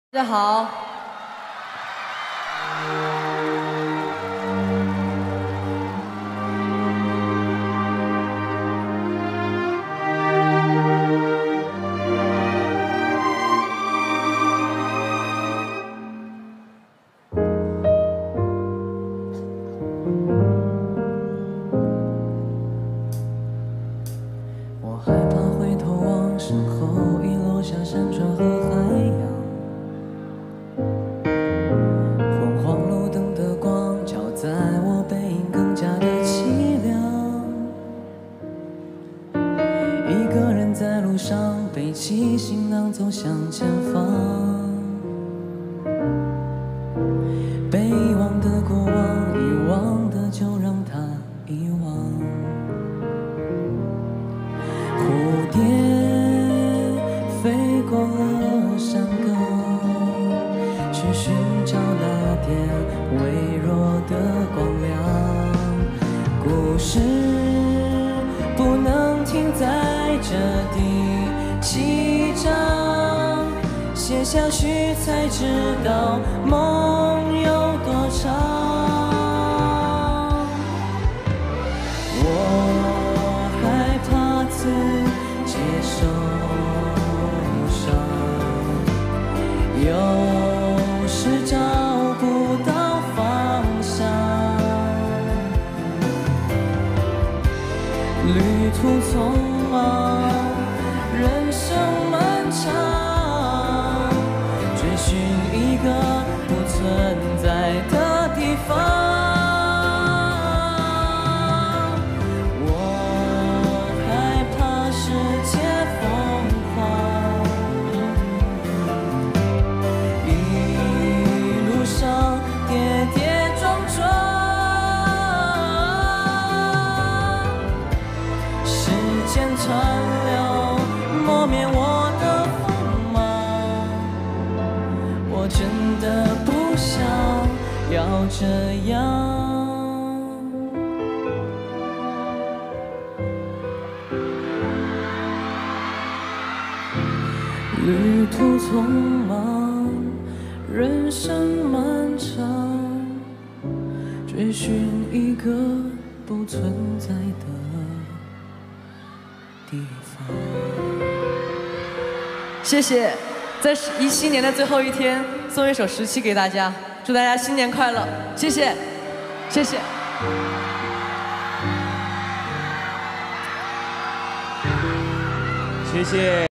大家好。 我害怕回头望身后，遗落下山川和海洋。昏黄路灯的光，照在我背影更加的凄凉。一个人在路上，背起行囊走向前方。被遗忘的过往，遗忘的就让它遗忘。蝴蝶飞过了山岗，去寻找那点微弱的光亮。故事不能停在这第7章，写下去才知道梦有多长。接受伤，有时找不到方向，旅途匆忙，人生漫长，追寻一个不存在的地方。川流磨灭我的锋芒，我真的不想要这样。旅途匆忙，人生漫长，追寻一个不存在的地方。 谢谢，在17年的最后一天，送一首17给大家，祝大家新年快乐！谢谢，谢谢。 谢谢。